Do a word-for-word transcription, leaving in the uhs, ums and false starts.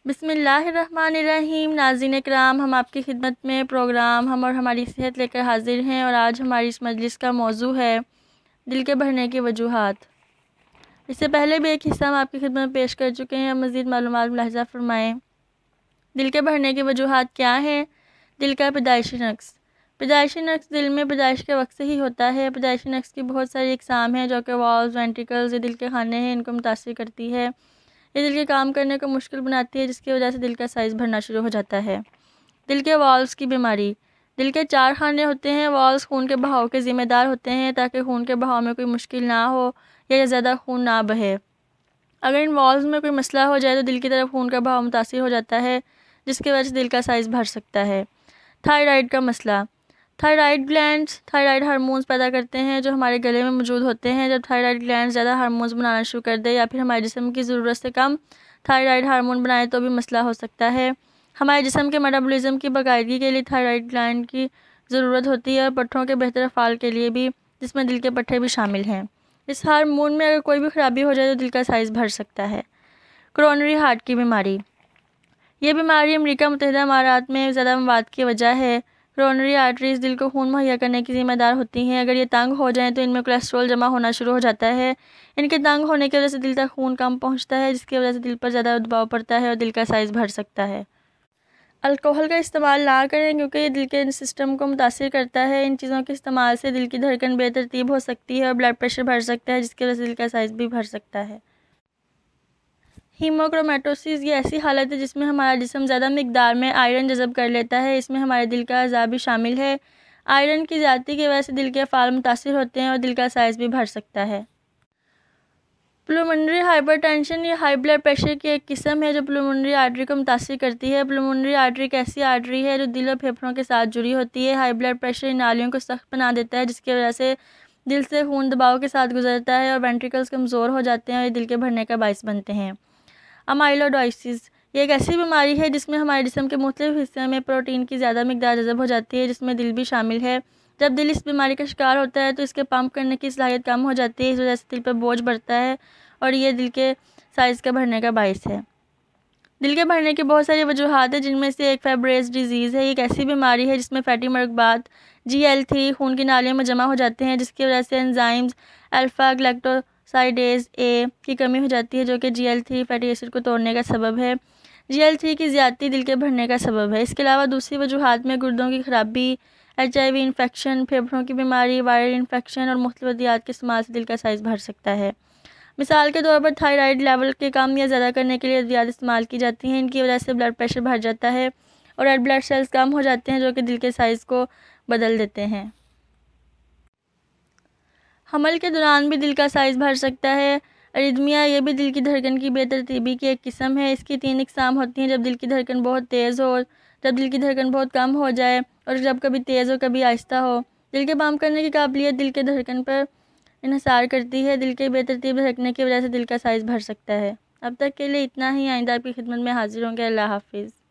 بسم اللہ الرحمن الرحیم۔ ناظرین کرام، ہم آپ کی خدمت میں پروگرام ہم اور ہماری صحت لے کر حاضر ہیں، اور آج ہماری اس مجلس کا موضوع ہے دل کے بڑھنے کی وجوہات۔ اس سے پہلے بھی ایک حصہ ہم آپ کی خدمت میں پیش کر چکے ہیں، مزید معلومات ملاحظہ فرمائیں۔ دل کے بڑھنے کی وجوہات کیا ہیں؟ دل کا پیدائشی نقص۔ پیدائشی نقص دل میں پیدائش کے وقت سے ہی ہوتا ہے۔ پیدائشی نقص کی بہت ساری اقسام ہیں، جو کہ والز، وینٹریکلز، یہ دل کے خانے ہیں، ان کو متاثر کرتی ہے۔ یہ دل کے کام کرنے کو مشکل بناتی ہے، جس کی وجہ سے دل کا سائز بڑھنا شروع ہو جاتا ہے۔ دل کے والوز کی بیماری۔ دل کے چار خانے ہوتے ہیں۔ والوز خون کے بہاؤ کے ذمہ دار ہوتے ہیں، تاکہ خون کے بہاؤ میں کوئی مشکل نہ ہو یا زیادہ خون نہ بہے۔ اگر ان والوز میں کوئی مسئلہ ہو جائے تو دل کی طرف خون کا بہاؤ متاثر ہو جاتا ہے، جس کی وجہ سے دل کا سائز بڑھ سکتا ہے۔ تھائرائیڈ کا مسئلہ۔ تھائرائیڈ گلینڈز تھائرائیڈ ہارمونز پیدا کرتے ہیں، جو ہمارے گلے میں موجود ہوتے ہیں۔ جب تھائرائیڈ گلینڈز زیادہ ہارمونز بنانا شروع کر دے، یا پھر ہمارے جسم کی ضرورت سے کم تھائرائیڈ ہارمون بنائے، تو بھی مسئلہ ہو سکتا ہے۔ ہمارے جسم کے میٹابولزم کی باقاعدگی کے لیے تھائرائیڈ گلینڈ کی ضرورت ہوتی ہے، اور پٹھوں کے بہتر افعال کے لیے بھی، جس میں دل کے پٹھے بھی شامل ہیں۔ اس ہارمون میں اگر کوئی بھی خرابی ہو جائے تو دل کا سائز بڑھ سکتا ہے۔ کرونری ہارٹ کی بیماری۔ یہ بیماری امریکہ متحدہ امارات میں زیادہ مواد کی وجہ ہے۔ کرونری آرٹریز دل کو خون مہیا کرنے کی ذمہ دار ہوتی ہیں۔ اگر یہ تنگ ہو جائیں تو ان میں کولیسٹرول جمع ہونا شروع ہو جاتا ہے۔ ان کے تنگ ہونے کی وجہ سے دل تک خون کم پہنچتا ہے، جس کی وجہ سے دل پر زیادہ دباؤ پڑتا ہے اور دل کا سائز بڑھ سکتا ہے۔ الکوہل کا استعمال نہ کریں، کیونکہ یہ دل کے سسٹم کو متاثر کرتا ہے۔ ان چیزوں کے استعمال سے دل کی دھڑکن بے ترتیب ہو سکتی ہے اور بلڈ پریشر بڑھ سکتا ہے، جس کی وجہ سے دل کا سائز بھی بڑھ سکتا ہے۔ ہیموکرومیٹوسس یہ ایسی حالت ہے جس میں ہمارا جسم زیادہ مقدار میں آئرن جذب کر لیتا ہے۔ اس میں ہمارے دل کا اعضاء بھی شامل ہے۔ آئرن کی زیادتی کی وجہ سے دل کے افعال متاثر ہوتے ہیں اور دل کا سائز بھی بڑھ سکتا ہے۔ پلمونری ہائپر ٹینشن یہ ہائی بلڈ پریشر کی ایک قسم ہے، جو پلمونری آرٹری کو متاثر کرتی ہے۔ پلمونری آرٹری ایک ایسی آرٹری ہے جو دل اور پھیپھڑوں کے ساتھ جڑی ہوتی ہے۔ ہائی بلڈ پریشر ان نالیوں کو سخت بنا دیتا ہے، جس کی وجہ سے دل سے خون دباؤ کے ساتھ گزرتا ہے اور وینٹریکلز کمزور ہو جاتے ہیں، اور یہ دل کے بڑھنے کا باعث بنتے ہیں۔ امائلوڈوسس یہ ایک ایسی بیماری ہے جس میں ہمارے جسم کے مختلف حصوں میں پروٹین کی زیادہ مقدار جذب ہو جاتی ہے، جس میں دل بھی شامل ہے۔ جب دل اس بیماری کا شکار ہوتا ہے تو اس کے پمپ کرنے کی صلاحیت کم ہو جاتی ہے، اس وجہ سے دل پر بوجھ بڑھتا ہے، اور یہ دل کے سائز کے بڑھنے کا باعث ہے۔ دل کے بڑھنے کی بہت ساری وجوہات ہیں، جن میں سے ایک فیبریز ڈیزیز ہے۔ یہ ایک ایسی بیماری ہے جس میں فیٹی مرکبات جی ایل تھری خون کی نالیوں میں جمع ہو جاتے ہیں، جس کی وجہ سے انزائمز الفا گلیکٹوسائڈیز اے کی کمی ہو جاتی ہے، جو کہ G L three fatty acid کو توڑنے کا سبب ہے۔ جی ایل تھری کی زیادتی دل کے بڑھنے کا سبب ہے۔ اس کے علاوہ دوسری وجوہات میں گردوں کی خرابی، ایچ آئی وی انفیکشن، پھیپھڑوں کی بیماری، وائرل انفیکشن اور مختلف ادویات کے استعمال سے دل کا سائز بڑھ سکتا ہے۔ مثال کے طور پر تھائرائیڈ لیول کے کم یا زیادہ کرنے کے لیے ادویات استعمال کی جاتی ہیں۔ ان کی وجہ سے بلڈ پریشر بڑھ جاتا ہے اور ریڈ بلڈ سیلز کم ہو جاتے ہیں، جو کہ دل کے سائز کو بدل دیتے ہیں۔ حمل کے دوران بھی دل کا سائز بڑھ سکتا ہے۔ اریدمیا یہ بھی دل کی دھڑکن کی بے ترتیبی کی ایک قسم ہے۔ اس کی تین اقسام ہوتی ہیں: جب دل کی دھڑکن بہت تیز ہو، جب دل کی دھڑکن بہت کم ہو جائے، اور جب کبھی تیز ہو کبھی آہستہ ہو۔ دل کے پمپ کرنے کی قابلیت دل کے دھڑکن پر انحصار کرتی ہے۔ دل کے بے ترتیب دھڑکنے کی وجہ سے دل کا سائز بڑھ سکتا ہے۔ اب تک کے لیے اتنا ہی۔ آئندہ آپ کی خدمت میں حاضر ہوں گے۔ اللہ حافظ۔